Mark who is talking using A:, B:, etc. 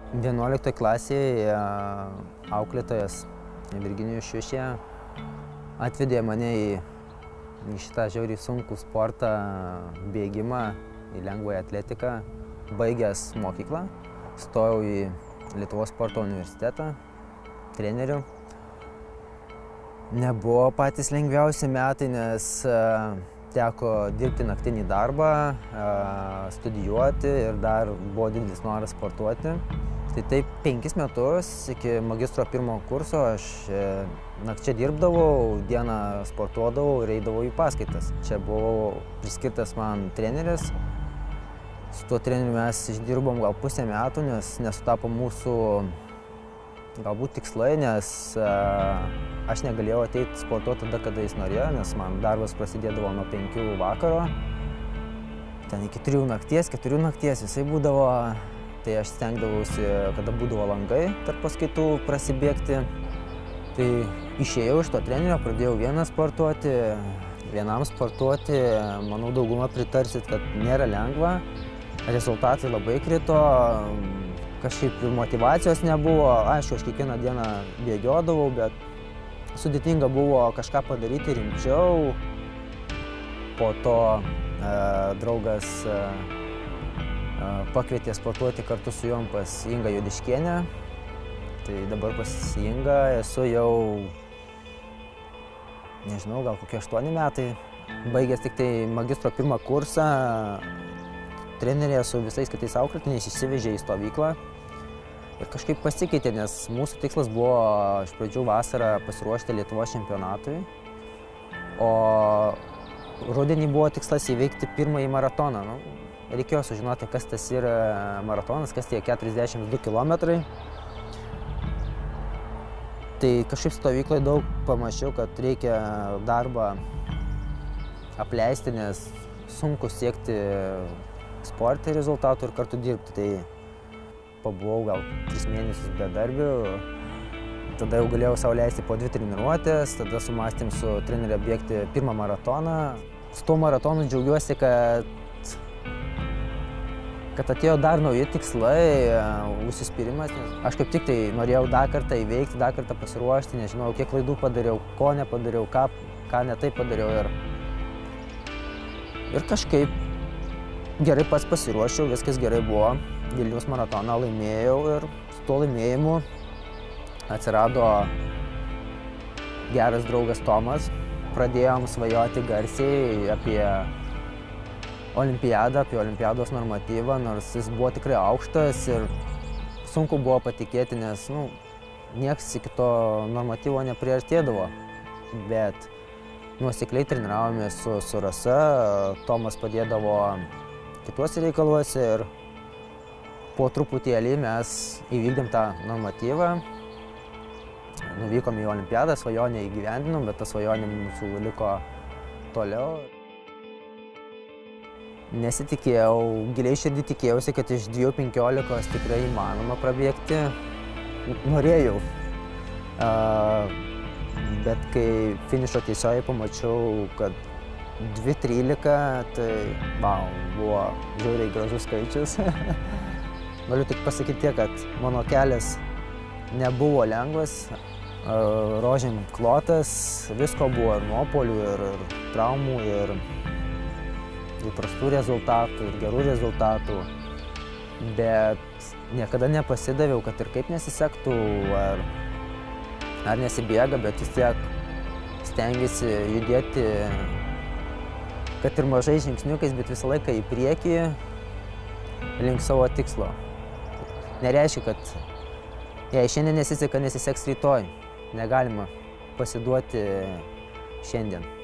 A: 11 klasėje auklėtojas Virginijus Šiušė atvedė mane į šitą žiauriai sunkų sportą, bėgimą, į lengvąją atletiką. Baigęs mokyklą, stojau į Lietuvos sporto universitetą, treneriu. Nebuvo patys lengviausi metai, nes teko dirbti naktinį darbą, studijuoti ir dar buvo didelis noras sportuoti. Tai taip 5 metus iki magistro 1 kurso aš nakčia dirbdavau, dieną sportuodavau ir eidavau į paskaitas. Čia buvo priskirtas man treneris. Su tuo treneriu mes išdirbom gal pusę metų, nes nesutapo mūsų galbūt tikslai, nes aš negalėjau ateiti sportuoti tada, kada jis norėjo, nes man darbas prasidėdavo nuo 5 vakaro. Ten iki 3 nakties, 4 nakties visai būdavo. Tai aš stengdavausi, kada būdavo langai tarp paskaitų, prasibėgti. Tai išėjau iš to trenerio, pradėjau vieną sportuoti. Vienam sportuoti, manau, dauguma pritarsit, kad nėra lengva. Rezultatai labai krito, kažkaip motyvacijos nebuvo. Aišku, aš kiekvieną dieną bėgiodavau, bet sudėtinga buvo kažką padaryti rimčiau. Po to draugas pakvietė sportuoti kartu su juom pas Ingą Juodiškienę. Tai dabar pas Ingą esu jau, nežinau, gal kokie 8 metai. Baigęs tik tai magistro 1 kursą, trenerė su visais kitais auklėtiniais išsivežė į stovyklą. Ir kažkaip pasikeitė, nes mūsų tikslas buvo iš pradžių vasarą pasiruošti Lietuvos čempionatui. O rudenį buvo tikslas įveikti pirmąjį maratoną. Reikėjo sužinoti, kas tas yra maratonas, kas tie 42 kilometrai. Tai kažkaip stovykloje daug pamačiau, kad reikia darbą apleisti, nes sunku siekti sporte rezultatų ir kartu dirbti. Tai pabuvau gal 3 mėnesius bedarbiu. Tada jau galėjau sau leisti po 2 treniruotės, tada sumąstėm su trenerė bėgti pirmą maratoną. Su tuo maratonu džiaugiuosi, kad atėjo dar nauji tikslai, užsispyrimas. Aš kaip tik tai norėjau dar kartą įveikti, dar kartą pasiruošti, nežinau, kiek klaidų padariau, ko nepadariau, ką ne taip padariau. Ir kažkaip gerai pats pasiruošiau, viskas gerai buvo. Vilniaus maratoną laimėjau ir su tuo laimėjimu atsirado geras draugas Tomas. Pradėjom svajoti garsiai apie olimpiadą, apie olimpiados normatyvą, nors jis buvo tikrai aukštas ir sunku buvo patikėti, nes nieks iki to normatyvo nepriartėdavo. Bet nuosekliai treniravomės su Rasa, Tomas padėdavo kituose reikaluose ir po truputėlį mes įvykdėm tą normatyvą. Nuvykom į olimpiadą, svajonę įgyvendinom, bet ta svajonė mūsų liko toliau. Nesitikėjau, giliai širdį tikėjausi, kad iš 2:15 tikrai įmanoma prabėgti. Norėjau. Bet kai finišo tiesiojoje pamačiau, kad 2:13, tai buvo žiauriai gražus skaičius. Galiu tik pasakyti tiek, kad mano kelias nebuvo lengvas, rožėm klotas, visko buvo ir nuopuolių, ir traumų, ir įprastų rezultatų, ir gerų rezultatų. Bet niekada nepasidaviau, kad ir kaip nesisektų, ar nesibėga, bet vis tiek stengiasi judėti, kad ir mažai žingsniukais, bet visą laiką į priekį link savo tikslo. Nereiškia, kad jei šiandien nesiseka, nesiseks rytoj. Negalima pasiduoti šiandien.